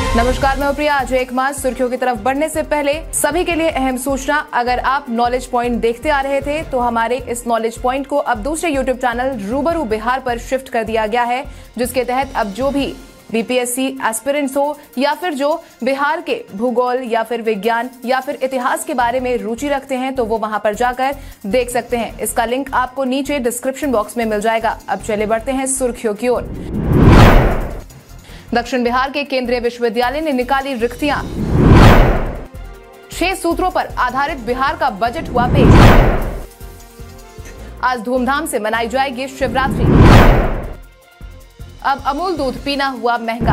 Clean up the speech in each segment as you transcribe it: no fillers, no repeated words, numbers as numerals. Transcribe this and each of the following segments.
नमस्कार, मैं प्रिया। आज एक मार्च सुर्खियों की तरफ बढ़ने से पहले सभी के लिए अहम सूचना। अगर आप नॉलेज पॉइंट देखते आ रहे थे तो हमारे इस नॉलेज पॉइंट को अब दूसरे यूट्यूब चैनल रूबरू बिहार पर शिफ्ट कर दिया गया है, जिसके तहत अब जो भी बीपीएससी एस्पिरेंट्स हो या फिर जो बिहार के भूगोल या फिर विज्ञान या फिर इतिहास के बारे में रुचि रखते हैं तो वो वहां पर जाकर देख सकते हैं। इसका लिंक आपको नीचे डिस्क्रिप्शन बॉक्स में मिल जाएगा। अब चले बढ़ते हैं सुर्खियों की ओर। दक्षिण बिहार के केंद्रीय विश्वविद्यालय ने निकाली रिक्तियां। 6 सूत्रों पर आधारित बिहार का बजट हुआ पेश। आज धूमधाम से मनाई जाएगी शिवरात्रि। अब अमूल दूध पीना हुआ महंगा।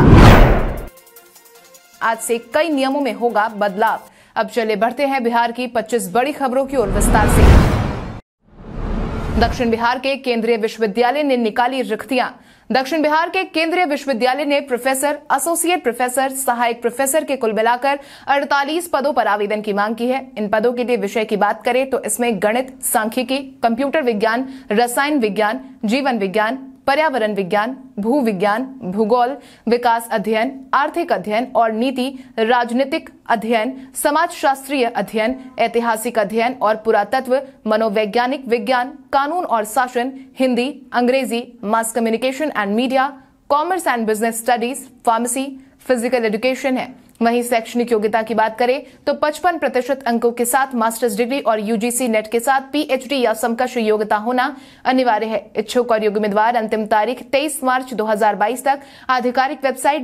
आज से कई नियमों में होगा बदलाव। अब चले बढ़ते हैं बिहार की 25 बड़ी खबरों की ओर विस्तार से। दक्षिण बिहार के केंद्रीय विश्वविद्यालय ने निकाली रिक्तियां। दक्षिण बिहार के केंद्रीय विश्वविद्यालय ने प्रोफेसर, एसोसिएट प्रोफेसर, सहायक प्रोफेसर के कुल मिलाकर 48 पदों पर आवेदन की मांग की है। इन पदों के लिए विषय की बात करें तो इसमें गणित, सांख्यिकी, कंप्यूटर विज्ञान, रसायन विज्ञान, जीवन विज्ञान, पर्यावरण विज्ञान, भू विज्ञान, भूगोल, विकास अध्ययन, आर्थिक अध्ययन और नीति, राजनीतिक अध्ययन, समाजशास्त्रीय अध्ययन, ऐतिहासिक अध्ययन और पुरातत्व, मनोवैज्ञानिक विज्ञान, कानून और शासन, Hindi, Angrezi, mass communication and media, commerce and business studies, pharmacy, physical education है। वहीं शैक्षणिक योग्यता की बात करें तो 55% अंकों के साथ मास्टर्स डिग्री और यूजीसी नेट के साथ पीएचडी या समकक्ष योग्यता होना अनिवार्य है। इच्छुक और योग्य उम्मीदवार अंतिम तारीख 23 मार्च 2022 तक आधिकारिक वेबसाइट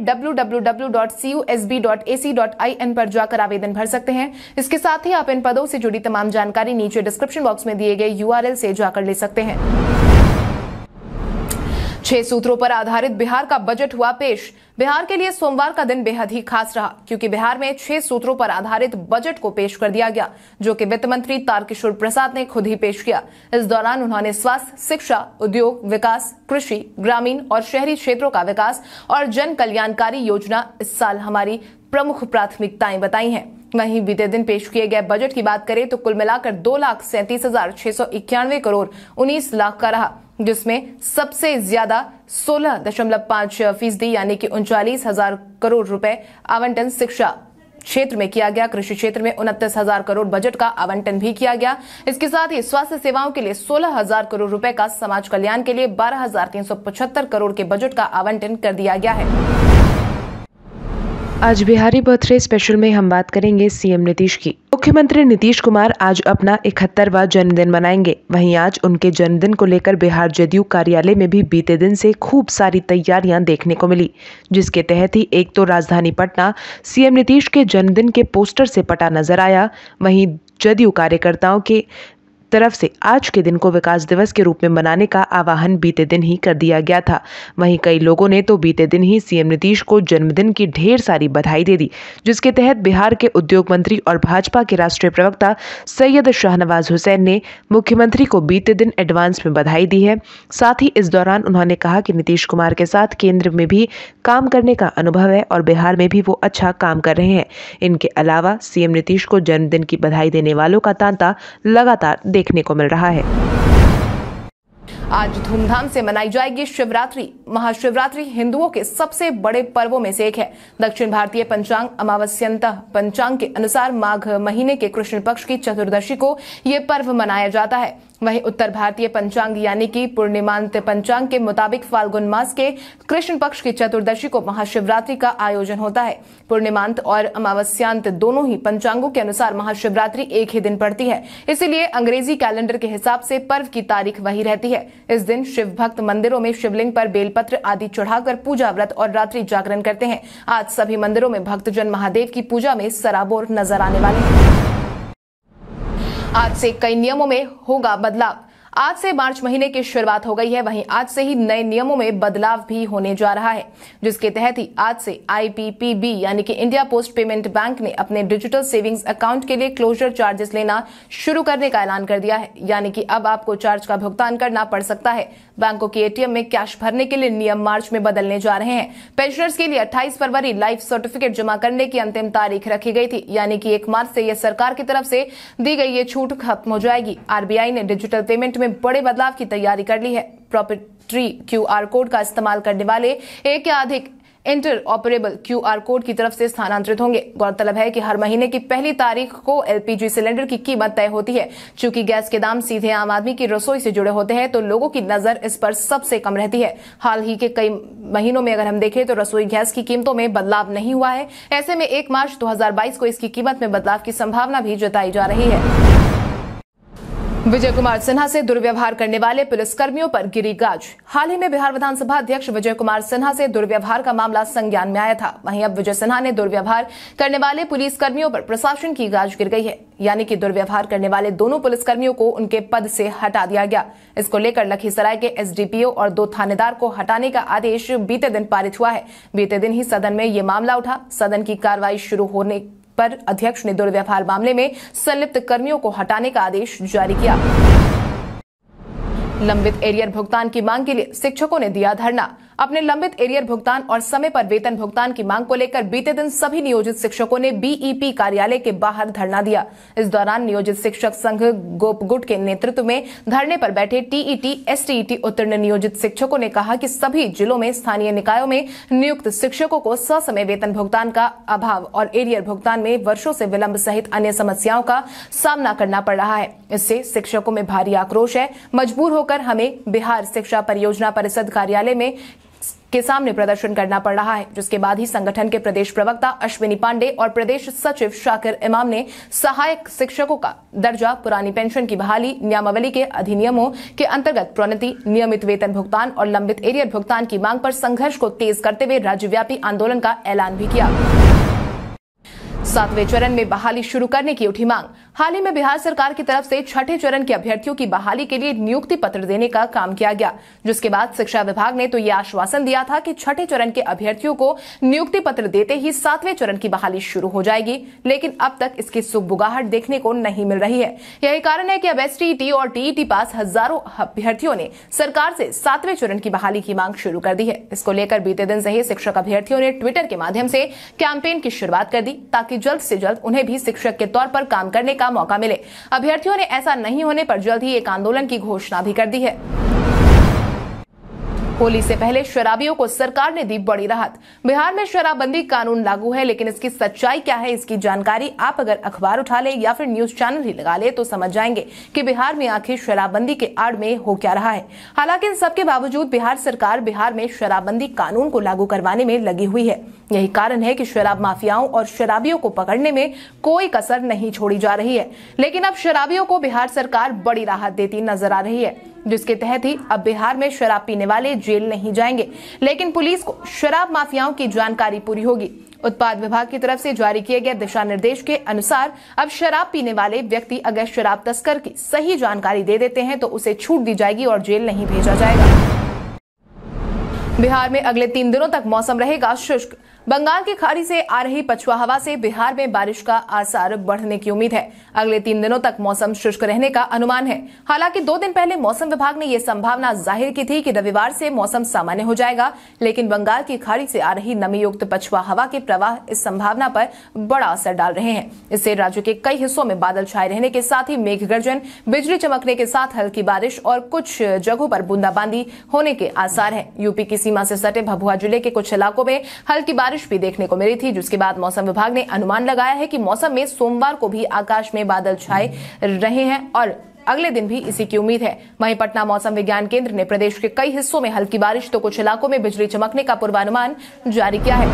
www.cusb.ac.in पर जाकर आवेदन भर सकते हैं। इसके साथ ही आप इन पदों से जुड़ी तमाम जानकारी नीचे डिस्क्रिप्शन बॉक्स में दिए गए यूआरएल से जाकर ले सकते हैं। 6 सूत्रों पर आधारित बिहार का बजट हुआ पेश। बिहार के लिए सोमवार का दिन बेहद ही खास रहा, क्योंकि बिहार में 6 सूत्रों पर आधारित बजट को पेश कर दिया गया, जो कि वित्त मंत्री तारकिशोर प्रसाद ने खुद ही पेश किया। इस दौरान उन्होंने स्वास्थ्य, शिक्षा, उद्योग, विकास, कृषि, ग्रामीण और शहरी क्षेत्रों का विकास और जन कल्याणकारी योजना इस साल हमारी प्रमुख प्राथमिकताएं बताई हैं। वहीं बीते दिन पेश किए गए बजट की बात करें तो कुल मिलाकर 2,37,691 करोड़ 19 लाख का रहा, जिसमें सबसे ज्यादा 16.5% यानी कि 39,000 करोड़ रुपए आवंटन शिक्षा क्षेत्र में किया गया। कृषि क्षेत्र में 29,000 करोड़ बजट का आवंटन भी किया गया। इसके साथ ही स्वास्थ्य सेवाओं के लिए 16,000 करोड़ रुपए का, समाज कल्याण के लिए 12,375 करोड़ के बजट का आवंटन कर दिया गया है। आज बिहारी बर्थडे स्पेशल में हम बात करेंगे सीएम नीतीश की। मुख्यमंत्री नीतीश कुमार आज अपना 71वां जन्मदिन मनाएंगे। वहीं आज उनके जन्मदिन को लेकर बिहार जदयू कार्यालय में भी बीते दिन से खूब सारी तैयारियां देखने को मिली, जिसके तहत ही एक तो राजधानी पटना सीएम नीतीश के जन्मदिन के पोस्टर से पटा नजर आया। वहीं जदयू कार्यकर्ताओं के तरफ से आज के दिन को विकास दिवस के रूप में मनाने का आह्वान बीते दिन ही कर दिया गया था। वहीं कई लोगों ने तो बीते दिन ही सीएम नीतीश को जन्मदिन की ढेर सारी बधाई दे दी, जिसके तहत बिहार के उद्योग मंत्री और भाजपा के राष्ट्रीय प्रवक्ता सैयद शाहनवाज हुसैन ने मुख्यमंत्री को बीते दिन एडवांस में बधाई दी है। साथ ही इस दौरान उन्होंने कहा कि नीतीश कुमार के साथ केंद्र में भी काम करने का अनुभव है और बिहार में भी वो अच्छा काम कर रहे हैं। इनके अलावा सीएम नीतीश को जन्मदिन की बधाई देने वालों का तांता लगातार देखने को मिल रहा है। आज धूमधाम से मनाई जाएगी शिवरात्रि। महाशिवरात्रि हिंदुओं के सबसे बड़े पर्वों में से एक है। दक्षिण भारतीय पंचांग अमावस्यंतः पंचांग के अनुसार माघ महीने के कृष्ण पक्ष की चतुर्दशी को ये पर्व मनाया जाता है। वहीं उत्तर भारतीय पंचांग यानी कि पूर्णिमांत पंचांग के मुताबिक फाल्गुन मास के कृष्ण पक्ष की चतुर्दशी को महाशिवरात्रि का आयोजन होता है। पूर्णिमांत और अमावस्यांत दोनों ही पंचांगों के अनुसार महाशिवरात्रि एक ही दिन पड़ती है, इसीलिए अंग्रेजी कैलेंडर के हिसाब से पर्व की तारीख वही रहती है। इस दिन शिव भक्त मंदिरों में शिवलिंग पर बेलपत्र आदि चढ़ाकर पूजा, व्रत और रात्रि जागरण करते हैं। आज सभी मंदिरों में भक्तजन महादेव की पूजा में सराबोर नजर आने वाले हैं। आज से कई नियमों में होगा बदलाव। आज से मार्च महीने की शुरुआत हो गई है। वहीं आज से ही नए नियमों में बदलाव भी होने जा रहा है, जिसके तहत ही आज से आईपीपीबी यानी कि इंडिया पोस्ट पेमेंट बैंक ने अपने डिजिटल सेविंग्स अकाउंट के लिए क्लोजर चार्जेस लेना शुरू करने का ऐलान कर दिया है। यानी कि अब आपको चार्ज का भुगतान करना पड़ सकता है। बैंकों के एटीएम में कैश भरने के लिए नियम मार्च में बदलने जा रहे हैं। पेंशनर्स के लिए 28 फरवरी लाइफ सर्टिफिकेट जमा करने की अंतिम तारीख रखी गई थी, यानी कि 1 मार्च से यह सरकार की तरफ से दी गई ये छूट खत्म हो जाएगी। आरबीआई ने डिजिटल पेमेंट में बड़े बदलाव की तैयारी कर ली है। प्रॉपर्टी क्यूआर कोड का इस्तेमाल करने वाले एक या अधिक इंटर ऑपरेबल QR कोड की तरफ से स्थानांतरित होंगे। गौरतलब है कि हर महीने की पहली तारीख को LPG सिलेंडर की कीमत तय होती है। चूंकि गैस के दाम सीधे आम आदमी की रसोई से जुड़े होते हैं तो लोगों की नजर इस पर सबसे कम रहती है। हाल ही के कई महीनों में अगर हम देखें तो रसोई गैस की कीमतों में बदलाव नहीं हुआ है। ऐसे में 1 मार्च 2022 को इसकी कीमत में बदलाव की संभावना भी जताई जा रही है। विजय कुमार सिन्हा से दुर्व्यवहार करने वाले पुलिसकर्मियों पर गिरी गाज। हाल ही में बिहार विधानसभा अध्यक्ष विजय कुमार सिन्हा से दुर्व्यवहार का मामला संज्ञान में आया था। वहीं अब विजय सिन्हा ने दुर्व्यवहार करने वाले पुलिसकर्मियों पर प्रशासन की गाज गिर गई है, यानी कि दुर्व्यवहार करने वाले दोनों पुलिसकर्मियों को उनके पद से हटा दिया गया। इसको लेकर लखीसराय के SDPO और 2 थानेदार को हटाने का आदेश बीते दिन पारित हुआ है। बीते दिन ही सदन में ये मामला उठा। सदन की कार्रवाई शुरू होने पर अध्यक्ष ने दुर्व्यवहार मामले में संलिप्त कर्मियों को हटाने का आदेश जारी किया। लंबित एरियर भुगतान की मांग के लिए शिक्षकों ने दिया धरना। अपने लंबित एरियर भुगतान और समय पर वेतन भुगतान की मांग को लेकर बीते दिन सभी नियोजित शिक्षकों ने BEP कार्यालय के बाहर धरना दिया। इस दौरान नियोजित शिक्षक संघ गोपगुट के नेतृत्व में धरने पर बैठे TET STET उत्तीर्ण नियोजित शिक्षकों ने कहा कि सभी जिलों में स्थानीय निकायों में नियुक्त शिक्षकों को ससमय वेतन भुगतान का अभाव और एरियर भुगतान में वर्षों से विलंब सहित अन्य समस्याओं का सामना करना पड़ रहा है। इससे शिक्षकों में भारी आक्रोश है। मजबूर होकर हमें बिहार शिक्षा परियोजना परिषद कार्यालय में के सामने प्रदर्शन करना पड़ रहा है, जिसके बाद ही संगठन के प्रदेश प्रवक्ता अश्विनी पांडे और प्रदेश सचिव शाकिर इमाम ने सहायक शिक्षकों का दर्जा, पुरानी पेंशन की बहाली, नियमावली के अधिनियमों के अंतर्गत प्रोन्नति, नियमित वेतन भुगतान और लंबित एरियर भुगतान की मांग पर संघर्ष को तेज करते हुए राज्यव्यापी आंदोलन का ऐलान भी किया। 7वें चरण में बहाली शुरू करने की उठी मांग। हाल ही में बिहार सरकार की तरफ से छठे चरण के अभ्यर्थियों की बहाली के लिए नियुक्ति पत्र देने का काम किया गया, जिसके बाद शिक्षा विभाग ने तो ये आश्वासन दिया था कि छठे चरण के अभ्यर्थियों को नियुक्ति पत्र देते ही 7वें चरण की बहाली शुरू हो जाएगी, लेकिन अब तक इसकी सुगबुगाहट देखने को नहीं मिल रही है। यही कारण है कि अब STET और TET पास हजारों अभ्यर्थियों ने सरकार से 7वें चरण की बहाली की मांग शुरू कर दी है। इसको लेकर बीते दिन से ही शिक्षक अभ्यर्थियों ने ट्विटर के माध्यम से कैंपेन की शुरुआत कर दी, ताकि जल्द से जल्द उन्हें भी शिक्षक के तौर पर काम करने का मौका मिले। अभ्यर्थियों ने ऐसा नहीं होने पर जल्द ही एक आंदोलन की घोषणा भी कर दी है। होली से पहले शराबियों को सरकार ने दी बड़ी राहत। बिहार में शराबबंदी कानून लागू है, लेकिन इसकी सच्चाई क्या है, इसकी जानकारी आप अगर अखबार उठा ले या फिर न्यूज चैनल ही लगा ले तो समझ जाएंगे कि बिहार में आखिर शराबबंदी के आड़ में हो क्या रहा है। हालांकि इन सबके बावजूद बिहार सरकार बिहार में शराबबंदी कानून को लागू करवाने में लगी हुई है। यही कारण है कि शराब माफियाओं और शराबियों को पकड़ने में कोई कसर नहीं छोड़ी जा रही है। लेकिन अब शराबियों को बिहार सरकार बड़ी राहत देती नजर आ रही है, जिसके तहत ही अब बिहार में शराब पीने वाले जेल नहीं जाएंगे, लेकिन पुलिस को शराब माफियाओं की जानकारी पूरी होगी। उत्पाद विभाग की तरफ से जारी किए गए दिशा निर्देश के अनुसार अब शराब पीने वाले व्यक्ति अगर शराब तस्कर की सही जानकारी दे देते हैं तो उसे छूट दी जाएगी और जेल नहीं भेजा जाएगा। बिहार में अगले 3 दिनों तक मौसम रहेगा शुष्क। बंगाल की खाड़ी से आ रही पछुआ हवा से बिहार में बारिश का आसार बढ़ने की उम्मीद है। अगले 3 दिनों तक मौसम शुष्क रहने का अनुमान है। हालांकि 2 दिन पहले मौसम विभाग ने यह संभावना जाहिर की थी कि रविवार से मौसम सामान्य हो जाएगा, लेकिन बंगाल की खाड़ी से आ रही नमी युक्त पछुआ हवा के प्रवाह इस संभावना पर बड़ा असर डाल रहे हैं। इससे राज्य के कई हिस्सों में बादल छाए रहने के साथ ही मेघ गर्जन, बिजली चमकने के साथ हल्की बारिश और कुछ जगहों पर बूंदाबांदी होने के आसार है। यूपी की सीमा से सटे भभुआ जिले के कुछ इलाकों में हल्की बारिश भी देखने को मिली थी, जिसके बाद मौसम विभाग ने अनुमान लगाया है कि मौसम में सोमवार को भी आकाश में बादल छाए रहे हैं और अगले दिन भी इसी की उम्मीद है। वहीं पटना मौसम विज्ञान केंद्र ने प्रदेश के कई हिस्सों में हल्की बारिश तो कुछ इलाकों में बिजली चमकने का पूर्वानुमान जारी किया है।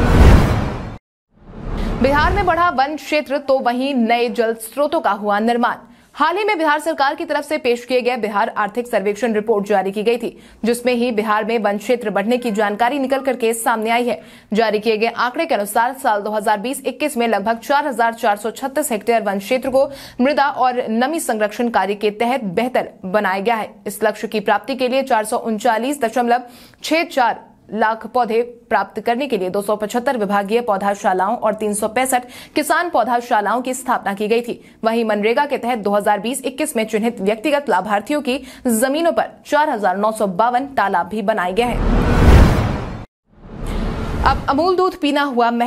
बिहार में बढ़ा वन क्षेत्र तो वहीं नए जल स्रोतों का हुआ निर्माण। हाल ही में बिहार सरकार की तरफ से पेश किए गए बिहार आर्थिक सर्वेक्षण रिपोर्ट जारी की गई थी, जिसमें ही बिहार में वन क्षेत्र बढ़ने की जानकारी निकल करके सामने आई है। जारी किए गए आंकड़े के अनुसार साल 2020-21 में लगभग 4,436 हेक्टेयर वन क्षेत्र को मृदा और नमी संरक्षण कार्य के तहत बेहतर बनाया गया है। इस लक्ष्य की प्राप्ति के लिए 439.64 लाख पौधे प्राप्त करने के लिए 275 विभागीय पौधाशालाओं और 365 किसान पौधाशालाओं की स्थापना की गई थी। वहीं मनरेगा के तहत 2020-21 में चिन्हित व्यक्तिगत लाभार्थियों की जमीनों पर 4,952 तालाब भी बनाए गए हैं। अब अमूल दूध पीना हुआ महंगा।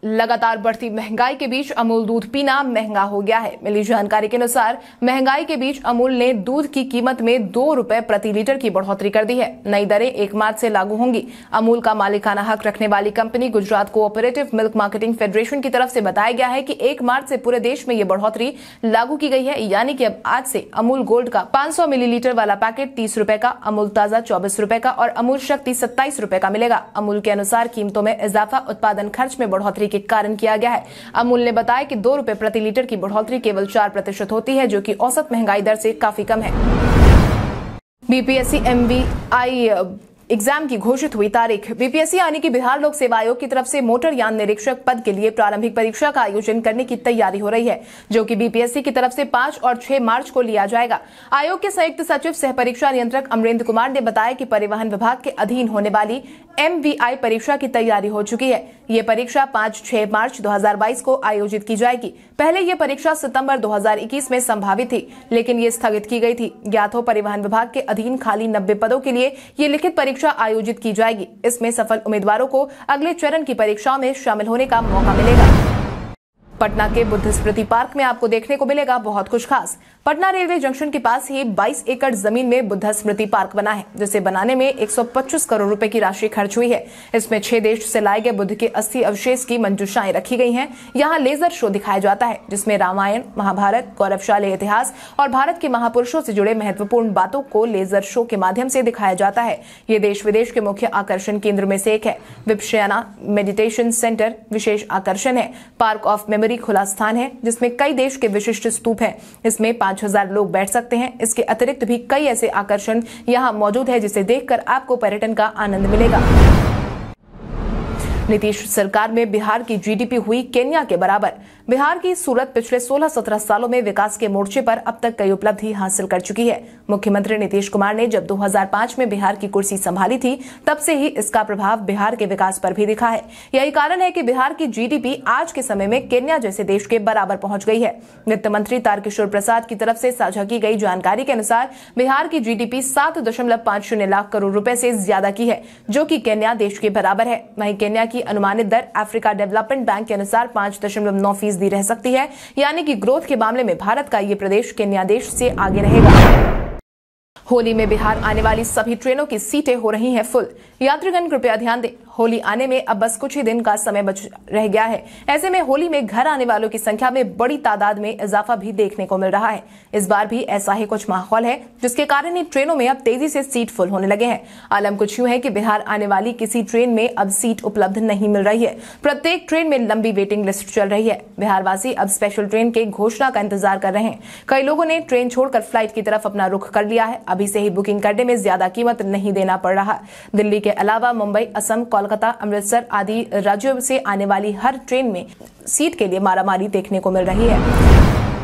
लगातार बढ़ती महंगाई के बीच अमूल दूध पीना महंगा हो गया है। मिली जानकारी के अनुसार महंगाई के बीच अमूल ने दूध की कीमत में 2 रुपए प्रति लीटर की बढ़ोतरी कर दी है। नई दरें 1 मार्च से लागू होंगी। अमूल का मालिकाना हक रखने वाली company Gujarat cooperative milk marketing federation की तरफ से बताया गया है कि 1 मार्च से पूरे देश में ये बढ़ोतरी लागू की गई है। यानी कि अब आज से अमूल गोल्ड का 500 मिलीलीटर वाला पैकेट 30 रुपए का, अमूल ताजा 24 रुपए का और अमूल शक्ति 27 रुपए का मिलेगा। अमूल के अनुसार कीमतों में इजाफा उत्पादन खर्च में बढ़ोतरी के कारण किया गया है। अमूल ने बताया कि 2 रुपए प्रति लीटर की बढ़ोतरी केवल 4% होती है, जो कि औसत महंगाई दर से काफी कम है। बीपीएससी MVI एग्जाम की घोषित हुई तारीख। बीपीएससी यानी कि बिहार लोक सेवा आयोग की तरफ से मोटर यान निरीक्षक पद के लिए प्रारंभिक परीक्षा का आयोजन करने की तैयारी हो रही है, जो कि बीपीएससी की तरफ से 5 और 6 मार्च को लिया जाएगा। आयोग के संयुक्त सचिव सह परीक्षा नियंत्रक अमरेंद्र कुमार ने बताया कि परिवहन विभाग के अधीन होने वाली MVI परीक्षा की तैयारी हो चुकी है। ये परीक्षा 5-6 मार्च 2022 को आयोजित की जाएगी। पहले ये परीक्षा सितंबर 2021 में संभावित थी, लेकिन ये स्थगित की गई थी। ज्ञात हो परिवहन विभाग के अधीन खाली 90 पदों के लिए ये लिखित परीक्षा आयोजित की जाएगी। इसमें सफल उम्मीदवारों को अगले चरण की परीक्षाओं में शामिल होने का मौका मिलेगा। पटना के बुद्ध स्मृति पार्क में आपको देखने को मिलेगा बहुत कुछ खास। पटना रेलवे जंक्शन के पास ही 22 एकड़ जमीन में बुद्ध स्मृति पार्क बना है, जिसे बनाने में 125 करोड़ रुपए की राशि खर्च हुई है। इसमें 6 देश से लाए गए बुद्ध के अस्थि अवशेष की मंजूषाएं रखी गई हैं। यहाँ लेजर शो दिखाया जाता है, जिसमें रामायण, महाभारत, गौरवशाली इतिहास और भारत के महापुरुषों से जुड़े महत्वपूर्ण बातों को लेजर शो के माध्यम से दिखाया जाता है। ये देश विदेश के मुख्य आकर्षण केंद्र में से एक है। विपश्यना मेडिटेशन सेंटर विशेष आकर्षण है। पार्क ऑफ मेमोरी खुला स्थान है, जिसमें कई देश के विशिष्ट स्तूप हैं। इसमें 5000 लोग बैठ सकते हैं। इसके अतिरिक्त भी कई ऐसे आकर्षण यहाँ मौजूद है, जिसे देखकर आपको पर्यटन का आनंद मिलेगा। नीतीश सरकार में बिहार की जीडीपी हुई केन्या के बराबर। बिहार की सूरत पिछले 16-17 सालों में विकास के मोर्चे पर अब तक कई उपलब्धि हासिल कर चुकी है। मुख्यमंत्री नीतीश कुमार ने जब 2005 में बिहार की कुर्सी संभाली थी, तब से ही इसका प्रभाव बिहार के विकास पर भी दिखा है। यही कारण है कि बिहार की जीडीपी आज के समय में केन्या जैसे देश के बराबर पहुंच गई है। वित्त मंत्री तारकिशोर प्रसाद की तरफ से साझा की गई जानकारी के अनुसार बिहार की जीडीपी 7.50 लाख करोड़ रुपए से ज्यादा की है, जो कि केन्या देश के बराबर है। वहीं केन्या की अनुमानित दर अफ्रीका डेवलपमेंट बैंक के अनुसार 5.9% रह सकती है। यानी कि ग्रोथ के मामले में भारत का ये प्रदेश केन्या देश से आगे रहेगा। होली में बिहार आने वाली सभी ट्रेनों की सीटें हो रही हैं फुल। यात्रीगण कृपया ध्यान दें, होली आने में अब बस कुछ ही दिन का समय बच रह गया है। ऐसे में होली में घर आने वालों की संख्या में बड़ी तादाद में इजाफा भी देखने को मिल रहा है। इस बार भी ऐसा ही कुछ माहौल है, जिसके कारण इन ट्रेनों में अब तेजी से सीट फुल होने लगे हैं। आलम कुछ यूं है कि बिहार आने वाली किसी ट्रेन में अब सीट उपलब्ध नहीं मिल रही है। प्रत्येक ट्रेन में लंबी वेटिंग लिस्ट चल रही है। बिहारवासी अब स्पेशल ट्रेन के घोषणा का इंतजार कर रहे हैं। कई लोगों ने ट्रेन छोड़कर फ्लाइट की तरफ अपना रुख कर लिया है। अभी से ही बुकिंग करने में ज्यादा कीमत नहीं देना पड़ रहा। दिल्ली के अलावा मुंबई, असम, कोलकाता, अमृतसर आदि राज्यों से आने वाली हर ट्रेन में सीट के लिए मारामारी देखने को मिल रही है।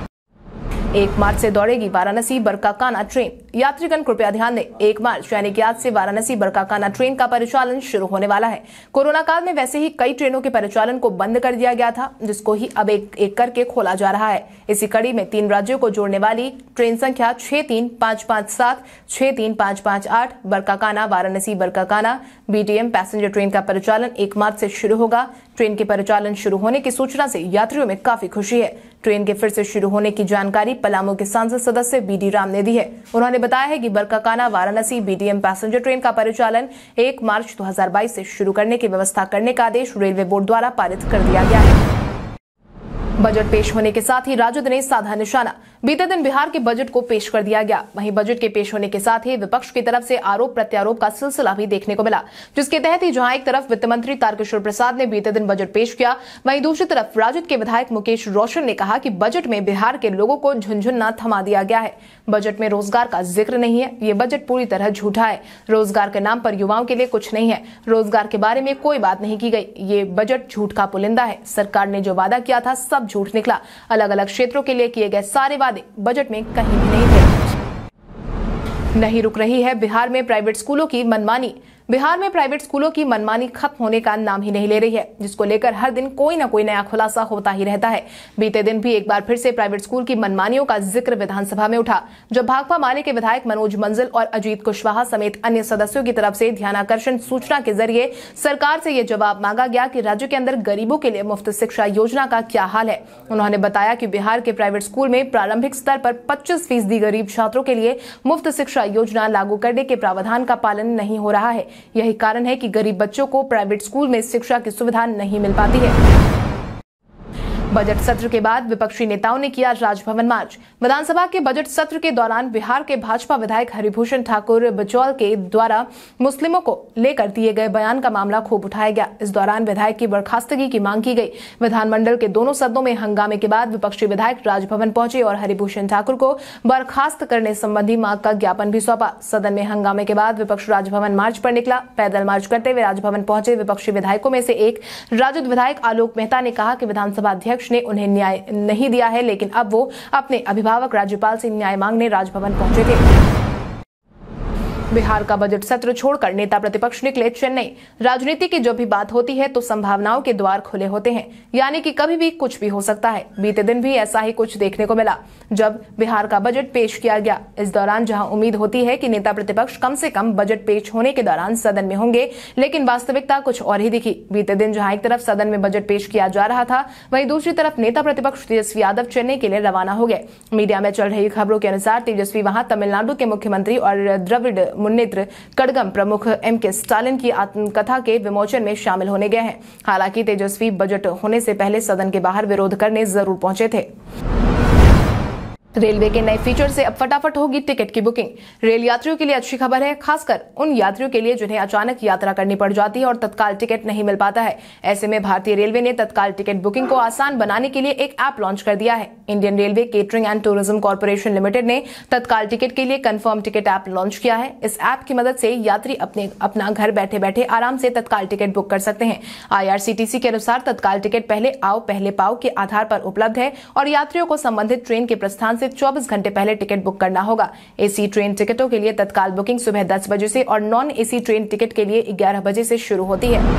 1 मार्च से दौड़ेगी वाराणसी बरकाकाना ट्रेन। यात्रीगण कृपया ध्यान दें, 1 मार्च यानी कि आज से वाराणसी बरकाकाना ट्रेन का परिचालन शुरू होने वाला है। कोरोना काल में वैसे ही कई ट्रेनों के परिचालन को बंद कर दिया गया था, जिसको ही अब एक एक करके खोला जा रहा है। इसी कड़ी में 3 राज्यों को जोड़ने वाली ट्रेन संख्या 63557, 63558 Barkakana Varanasi Barkakana BTM passenger train का परिचालन 1 मार्च से शुरू होगा। ट्रेन के परिचालन शुरू होने की सूचना से यात्रियों में काफी खुशी है। ट्रेन के फिर से शुरू होने की जानकारी पलामू के सांसद सदस्य BD राम ने दी है। उन्होंने बताया है कि Barkakana Varanasi BTM passenger train का परिचालन 1 मार्च 2022 से शुरू करने की व्यवस्था करने का आदेश रेलवे बोर्ड द्वारा पारित कर दिया गया है। बजट पेश होने के साथ ही राजद ने साधा निशाना। बीते दिन बिहार के बजट को पेश कर दिया गया। वहीं बजट के पेश होने के साथ ही विपक्ष की तरफ से आरोप प्रत्यारोप का सिलसिला भी देखने को मिला, जिसके तहत ही जहां एक तरफ वित्त मंत्री तारकिशोर प्रसाद ने बीते दिन बजट पेश किया, वहीं दूसरी तरफ राजद के विधायक मुकेश रोशन ने कहा कि बजट में बिहार के लोगों को झुनझुना थमा दिया गया है। बजट में रोजगार का जिक्र नहीं है। ये बजट पूरी तरह झूठा है। रोजगार के नाम पर युवाओं के लिए कुछ नहीं है। रोजगार के बारे में कोई बात नहीं की गई। ये बजट झूठ का पुलिंदा है। सरकार ने जो वादा किया था सब झूठ निकला। अलग अलग क्षेत्रों के लिए किए गए सारे वादे बजट में कहीं भी नहीं थे। नहीं रुक रही है बिहार में प्राइवेट स्कूलों की मनमानी। बिहार में प्राइवेट स्कूलों की मनमानी खत्म होने का नाम ही नहीं ले रही है, जिसको लेकर हर दिन कोई न कोई नया खुलासा होता ही रहता है। बीते दिन भी एक बार फिर से प्राइवेट स्कूल की मनमानियों का जिक्र विधानसभा में उठा, जब भाकपा माले के विधायक मनोज मंजिल और अजीत कुशवाहा समेत अन्य सदस्यों की तरफ से ध्यानाकर्षण सूचना के जरिए सरकार से यह जवाब मांगा गया कि राज्य के अंदर गरीबों के लिए मुफ्त शिक्षा योजना का क्या हाल है। उन्होंने बताया कि बिहार के प्राइवेट स्कूल में प्रारंभिक स्तर पर 25% गरीब छात्रों के लिए मुफ्त शिक्षा योजना लागू करने के प्रावधान का पालन नहीं हो रहा है। यही कारण है कि गरीब बच्चों को प्राइवेट स्कूल में शिक्षा की सुविधा नहीं मिल पाती है। बजट सत्र के बाद विपक्षी नेताओं ने किया राजभवन मार्च। विधानसभा के बजट सत्र के दौरान बिहार के भाजपा विधायक हरिभूषण ठाकुर बचौल के द्वारा मुस्लिमों को लेकर दिए गए बयान का मामला खूब उठाया गया। इस दौरान विधायक की बर्खास्तगी की मांग की गई। विधानमंडल के दोनों सदनों में हंगामे के बाद विपक्षी विधायक राजभवन पहुंचे और हरिभूषण ठाकुर को बर्खास्त करने संबंधी मांग का ज्ञापन भी सौंपा। सदन में हंगामे के बाद विपक्ष राजभवन मार्च पर निकला। पैदल मार्च करते हुए राजभवन पहुंचे विपक्षी विधायकों में से एक राजद विधायक आलोक मेहता ने कहा कि विधानसभा अध्यक्ष ने उन्हें न्याय नहीं दिया है, लेकिन अब वो अपने अभिभावक राज्यपाल से न्याय मांगने राजभवन पहुंचे थे। बिहार का बजट सत्र छोड़कर नेता प्रतिपक्ष निकले चेन्नई। राजनीति की जब भी बात होती है तो संभावनाओं के द्वार खुले होते हैं, यानी कि कभी भी कुछ भी हो सकता है। बीते दिन भी ऐसा ही कुछ देखने को मिला जब बिहार का बजट पेश किया गया। इस दौरान जहां उम्मीद होती है कि नेता प्रतिपक्ष कम से कम बजट पेश होने के दौरान सदन में होंगे, लेकिन वास्तविकता कुछ और ही दिखी। बीते दिन जहां एक तरफ सदन में बजट पेश किया जा रहा था, वहीं दूसरी तरफ नेता प्रतिपक्ष तेजस्वी यादव चेन्नई के लिए रवाना हो गए। मीडिया में चल रही खबरों के अनुसार तेजस्वी वहां तमिलनाडु के मुख्यमंत्री और द्रविड़ मुन्नेत्र कड़गम प्रमुख एम.के. स्टालिन की आत्मकथा के विमोचन में शामिल होने गए हैं। हालांकि तेजस्वी बजट होने से पहले सदन के बाहर विरोध करने जरूर पहुंचे थे। रेलवे के नए फीचर से अब फटाफट होगी टिकट की बुकिंग। रेल यात्रियों के लिए अच्छी खबर है, खासकर उन यात्रियों के लिए जिन्हें अचानक यात्रा करनी पड़ जाती है और तत्काल टिकट नहीं मिल पाता है। ऐसे में भारतीय रेलवे ने तत्काल टिकट बुकिंग को आसान बनाने के लिए एक ऐप लॉन्च कर दिया है। Indian railway catering and tourism corporation limited ने तत्काल टिकट के लिए कंफर्म टिकट ऐप लॉन्च किया है। इस ऐप की मदद से यात्री अपना घर बैठे बैठे आराम से तत्काल टिकट बुक कर सकते हैं। IRCTC के अनुसार तत्काल टिकट पहले आओ पहले पाओ के आधार पर उपलब्ध है और यात्रियों को संबंधित ट्रेन के प्रस्थान से 24 घंटे पहले टिकट बुक करना होगा। AC ट्रेन टिकटों के लिए तत्काल बुकिंग सुबह 10 बजे से और नॉन AC ट्रेन टिकट के लिए 11 बजे से शुरू होती है।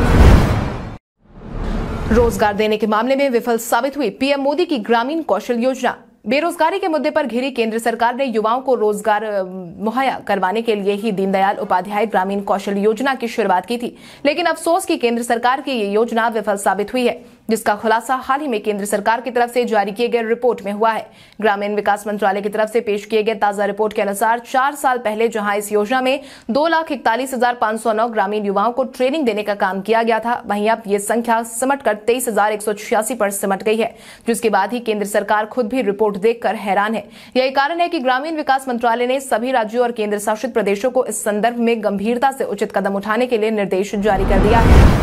रोजगार देने के मामले में विफल साबित हुई PM मोदी की ग्रामीण कौशल योजना। बेरोजगारी के मुद्दे पर घिरी केंद्र सरकार ने युवाओं को रोजगार मुहैया करवाने के लिए ही दीनदयाल उपाध्याय ग्रामीण कौशल योजना की शुरुआत की थी, लेकिन अफसोस कि केंद्र सरकार की ये योजना विफल साबित हुई है, जिसका खुलासा हाल ही में केंद्र सरकार की तरफ से जारी किए गए रिपोर्ट में हुआ है। ग्रामीण विकास मंत्रालय की तरफ से पेश किए गए ताजा रिपोर्ट के अनुसार 4 साल पहले जहां इस योजना में 2,41,509 ग्रामीण युवाओं को ट्रेनिंग देने का काम किया गया था, वहीं अब ये संख्या सिमटकर 23,186 पर सिमट गई है, जिसके बाद ही केंद्र सरकार खुद भी रिपोर्ट देखकर हैरान है। यही कारण है कि ग्रामीण विकास मंत्रालय ने सभी राज्यों और केंद्र शासित प्रदेशों को इस संदर्भ में गंभीरता से उचित कदम उठाने के लिए निर्देश जारी कर दिया है।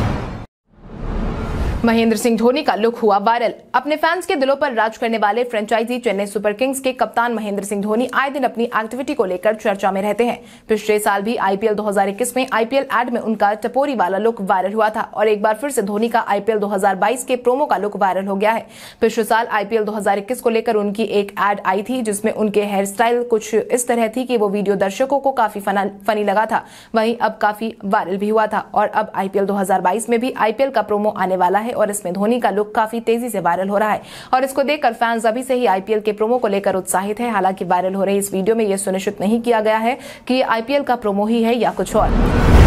महेंद्र सिंह धोनी का लुक हुआ वायरल। अपने फैंस के दिलों पर राज करने वाले फ्रेंचाइजी चेन्नई सुपर किंग्स के कप्तान महेंद्र सिंह धोनी आए दिन अपनी एक्टिविटी को लेकर चर्चा में रहते हैं। पिछले साल भी IPL 2021 में IPL एड में उनका टपोरी वाला लुक वायरल हुआ था और एक बार फिर से धोनी का IPL 2022 के प्रोमो का लुक वायरल हो गया है। पिछले साल IPL 2021 को लेकर उनकी एक एड आई थी, जिसमें उनके हेयर स्टाइल कुछ इस तरह थी कि वो वीडियो दर्शकों को काफी फनी लगा था। वहीं अब काफी वायरल भी हुआ था और अब IPL 2022 में भी IPL का प्रोमो आने वाला है और इसमें धोनी का लुक काफी तेजी से वायरल हो रहा है और इसको देखकर फैंस अभी से ही IPL के प्रोमो को लेकर उत्साहित है। हालांकि वायरल हो रही इस वीडियो में यह सुनिश्चित नहीं किया गया है कि IPL का प्रोमो ही है या कुछ और।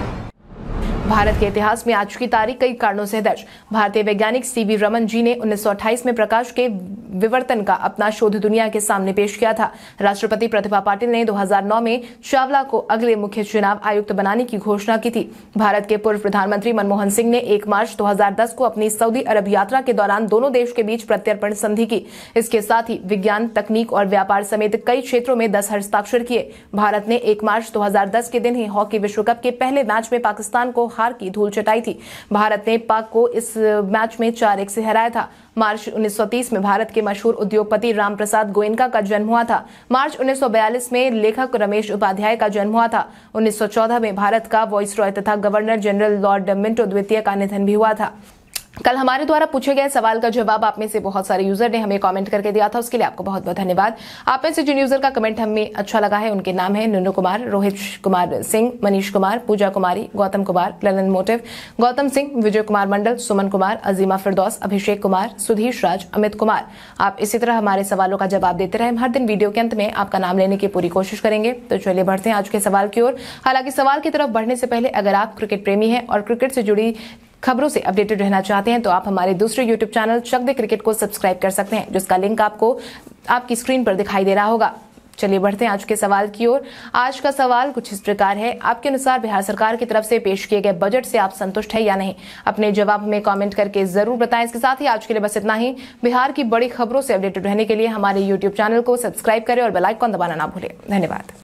भारत के इतिहास में आज की तारीख कई कारणों से दर्ज। भारतीय वैज्ञानिक CV रमन जी ने 1928 में प्रकाश के विवर्तन का अपना शोध दुनिया के सामने पेश किया था। राष्ट्रपति प्रतिभा पाटिल ने 2009 में चावला को अगले मुख्य चुनाव आयुक्त बनाने की घोषणा की थी। भारत के पूर्व प्रधानमंत्री मनमोहन सिंह ने 1 मार्च 2010 को अपनी सऊदी अरब यात्रा के दौरान दोनों देश के बीच प्रत्यर्पण संधि की। इसके साथ ही विज्ञान, तकनीक और व्यापार समेत कई क्षेत्रों में 10 हस्ताक्षर किए। भारत ने 1 मार्च 2010 के दिन ही हॉकी विश्व कप के पहले मैच में पाकिस्तान को हार की धूल चटाई थी। भारत ने पाक को इस मैच में 4-1 से हराया था। मार्च 1930 में भारत के मशहूर उद्योगपति राम प्रसाद गोयनका का जन्म हुआ था। मार्च 1942 में लेखक रमेश उपाध्याय का जन्म हुआ था। 1914 में भारत का वाइसरॉय तथा गवर्नर जनरल लॉर्ड मिंटो द्वितीय का निधन भी हुआ था। कल हमारे द्वारा पूछे गए सवाल का जवाब आप में से बहुत सारे यूजर ने हमें कमेंट करके दिया था, उसके लिए आपको बहुत बहुत धन्यवाद। आप में से जिन यूजर का कमेंट हमें अच्छा लगा है उनके नाम है नुनू कुमार, रोहित कुमार सिंह, मनीष कुमार, पूजा कुमारी, गौतम कुमार, ललन मोटिव, गौतम सिंह, विजय कुमार मंडल, सुमन कुमार, अजीमा फिरदौस, अभिषेक कुमार, सुधीश राज, अमित कुमार। आप इसी तरह हमारे सवालों का जवाब देते रहे। हर दिन वीडियो के अंत में आपका नाम लेने की पूरी कोशिश करेंगे। तो चलिए बढ़ते हैं आज के सवाल की ओर। हालांकि सवाल की तरफ बढ़ने से पहले अगर आप क्रिकेट प्रेमी हैं और क्रिकेट से जुड़ी खबरों से अपडेटेड रहना चाहते हैं तो आप हमारे दूसरे YouTube channel Chak De cricket को सब्सक्राइब कर सकते हैं, जिसका लिंक आपको आपकी स्क्रीन पर दिखाई दे रहा होगा। चलिए बढ़ते हैं आज के सवाल की ओर। आज का सवाल कुछ इस प्रकार है, आपके अनुसार बिहार सरकार की तरफ से पेश किए गए बजट से आप संतुष्ट है या नहीं? अपने जवाब में कमेंट करके जरूर बताएं। इसके साथ ही आज के लिए बस इतना ही। बिहार की बड़ी खबरों से अपडेटेड रहने के लिए हमारे यूट्यूब चैनल को सब्सक्राइब करें और बेल आइकन दबाना ना भूलें। धन्यवाद।